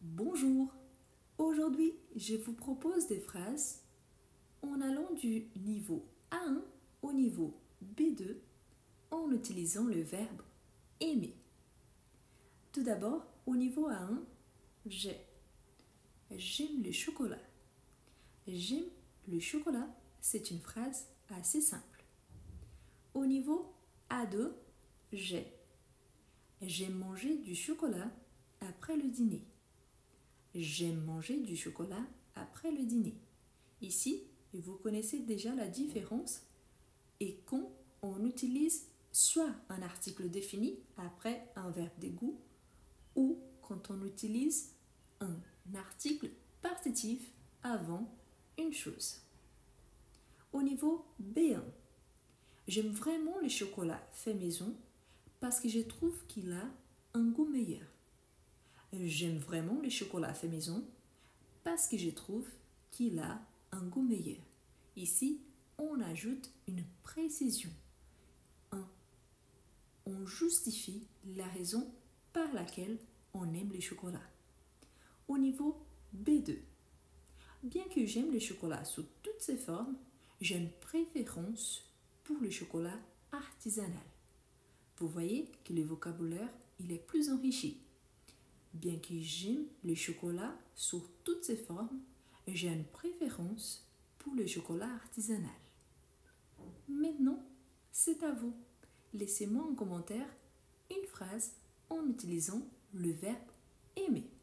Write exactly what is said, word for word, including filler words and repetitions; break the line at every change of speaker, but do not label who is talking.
Bonjour, aujourd'hui je vous propose des phrases en allant du niveau A un au niveau B deux en utilisant le verbe aimer. Tout d'abord, au niveau A un, j'ai j'aime le chocolat. J'aime le chocolat, c'est une phrase assez simple. Au niveau A deux, j'ai j'aime manger du chocolat après le dîner. J'aime manger du chocolat après le dîner. Ici, vous connaissez déjà la différence et quand on utilise soit un article défini après un verbe de goût ou quand on utilise un article partitif avant une chose. Au niveau B un, j'aime vraiment le chocolat fait maison parce que je trouve qu'il a un goût meilleur. J'aime vraiment le chocolat fait maison parce que je trouve qu'il a un goût meilleur. Ici, on ajoute une précision. Un, on justifie la raison par laquelle on aime le chocolat. Au niveau B deux, bien que j'aime le chocolat sous toutes ses formes, j'ai une préférence pour le chocolat artisanal. Vous voyez que le vocabulaire il est plus enrichi. Bien que j'aime le chocolat sous toutes ses formes, j'ai une préférence pour le chocolat artisanal. Maintenant, c'est à vous. Laissez-moi en commentaire une phrase en utilisant le verbe aimer.